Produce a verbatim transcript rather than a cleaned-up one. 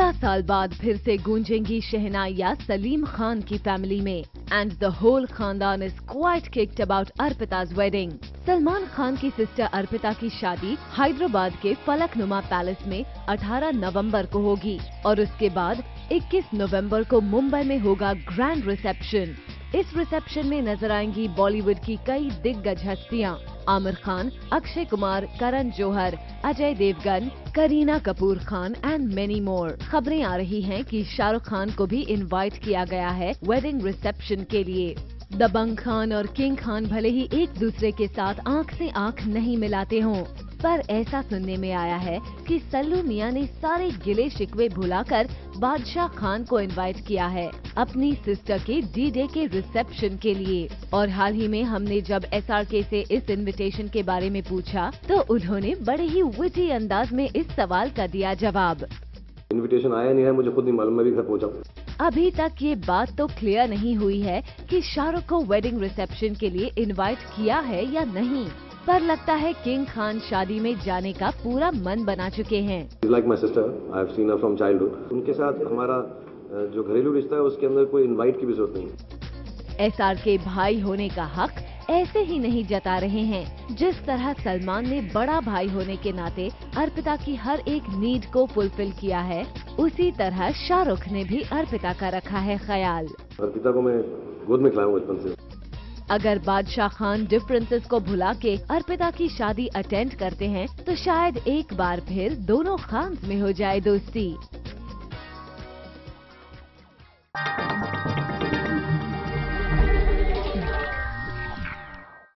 चौदह साल बाद फिर से गूंजेंगी शहनाइयां सलीम खान की फैमिली में एंड द होल खानदान is quite kicked about Arpita's wedding. Salman Khan की सिस्टर अर्पिता की शादी हैदराबाद के फलकनुमा पैलेस में अठारह नवंबर को होगी और उसके बाद इक्कीस नवंबर को मुंबई में होगा ग्रैंड रिसेप्शन। इस रिसेप्शन में नजर आएंगी बॉलीवुड की कई दिग्गज हस्तियां, Aamir Khan, Akshay Kumar, Karan Johar, Ajay Devgn, Kareena Kapoor Khan and many more. खबरें आ रही हैं कि शाहरुख खान को भी इनवाइट किया गया है वेडिंग रिसेप्शन के लिए। दबंग खान और किंग खान भले ही एक दूसरे के साथ आंख से आंख नहीं मिलाते हों, पर ऐसा सुनने में आया है कि सल्लू मियां ने सारे गिले शिकवे भुलाकर बादशाह खान को इनवाइट किया है अपनी सिस्टर के डी डे के रिसेप्शन के लिए। और हाल ही में हमने जब एस आर के से इस इनविटेशन के बारे में पूछा तो उन्होंने बड़े ही विटी अंदाज में इस सवाल का दिया जवाब। इनविटेशन आया नहीं है, मुझे खुद नहीं मालूम, मैं भी घर पहुंचा। अभी तक ये बात तो क्लियर नहीं हुई है कि शाहरुख को वेडिंग रिसेप्शन के लिए इनवाइट किया है या नहीं, पर लगता है किंग खान शादी में जाने का पूरा मन बना चुके हैं। Like my sister, I have seen her from childhood. उनके साथ हमारा जो घरेलू रिश्ता है उसके अंदर कोई इनवाइट की भी जरूरत नहीं। एस आर के भाई होने का हक ऐसे ही नहीं जता रहे हैं जिस तरह सलमान ने बड़ा भाई होने के नाते अर्पिता की हर एक नीड को फुलफिल किया है, उसी तरह शाहरुख ने भी अर्पिता का रखा है ख्याल। अर्पिता को मैं गोद में खिलाया हूं बचपन से। अगर बादशाह खान डिफरेंसेस को भुला के अर्पिता की शादी अटेंड करते हैं तो शायद एक बार फिर दोनों खान्स में हो जाए दोस्ती।